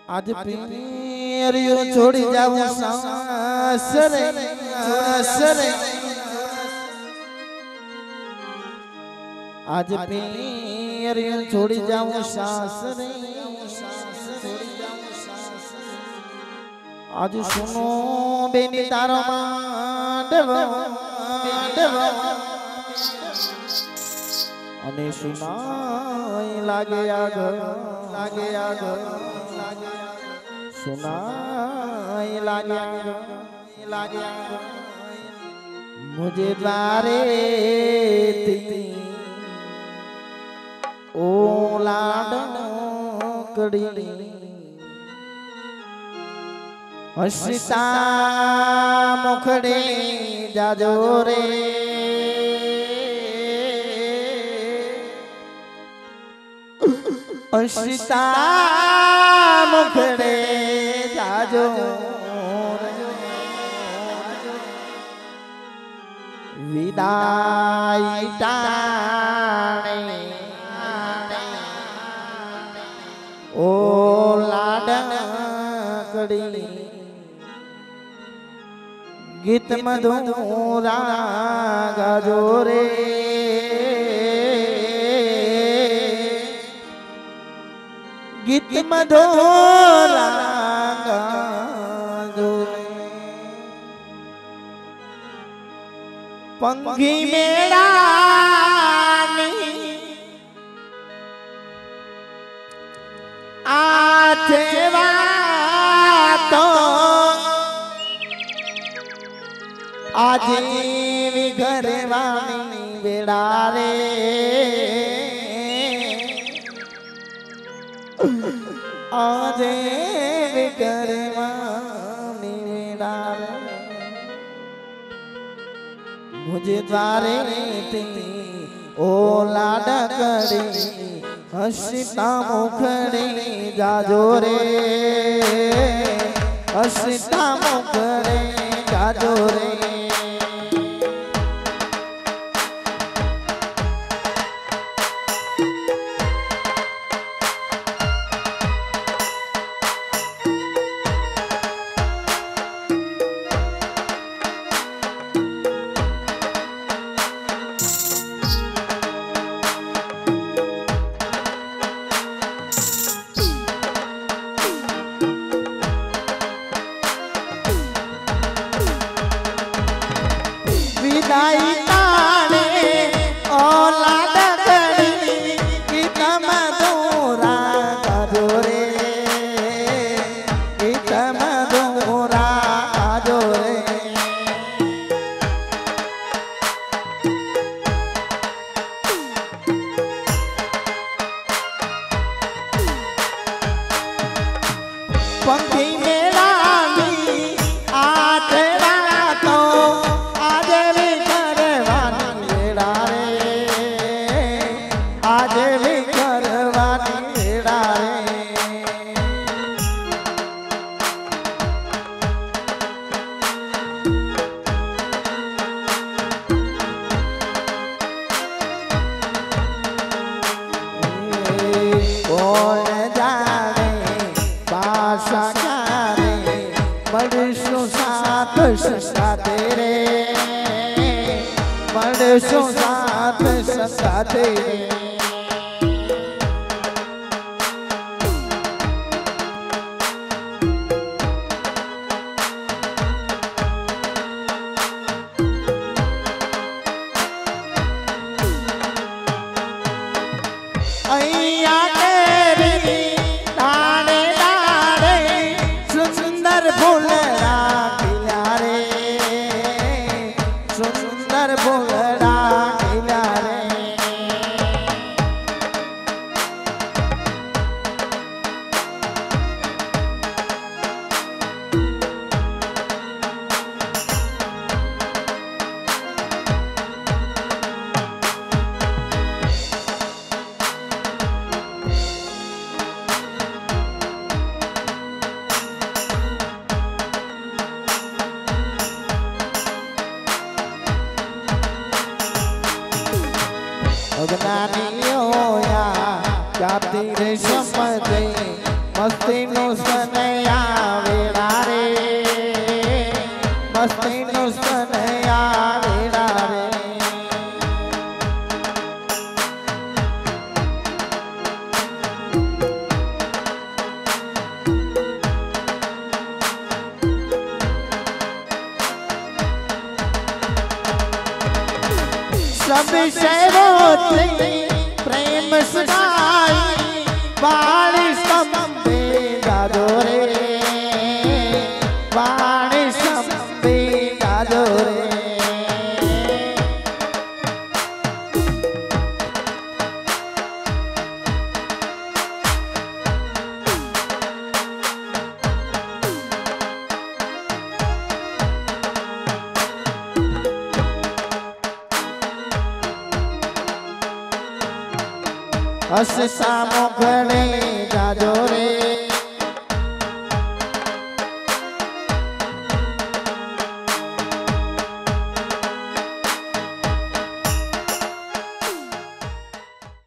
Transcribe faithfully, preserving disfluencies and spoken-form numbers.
आज पियरियो छोड़ी जाऊं सासरे सासरे आज पियरियो छोड़ी जाऊं सासरे आज सुनो बेनी तारो मांडव मांडव अने सुनाई लागे आग लागे आग सुनाई लागे लागे मुझे बारे ती ओ लाडकड़ी हसीता मुखड़े जाजो रे हसीता मुखड़े जाजो विदाई टाणे ओ लाडकड़ी गीत मधुरा गाजो रे गीत मधुरा गाजो रे पंखी मेरा आथे वातो आज भी घरवानी बेड़ा रे आज भी घरवानी बेड़ा रे मुझे द्वारे थी ओ लाडकड़ी हसीता मुखड़े जाजो रे हसीता मुखड़े जाजो रे विदाई ताने ओ लाडकड़ी गीत मधुरा गाजो रे गीत मधुरा गाजो रे पंखी मेरा आज रातो आज भी करवानी बेड़ा रे आज भी करवानी बेड़ा रे कौन जाने पाशा जाने बड़सो साथ सस्ता तेरे बड़सो साथ सस्ता तेरे अय्या तेरी डाले डाले सुंदर फूलड़ा खिला रे सुंदर फूलड़ा खिला रे अज्ञानियों या जाति रे समझे मस्ती नो सनया वेड़ा रे मस्ती नो सनया वेड़ा रे सब सेवोते प्रेम सगाई बाणी संबे दादो रे बाणी संबे दादो रे हसता मोगड़े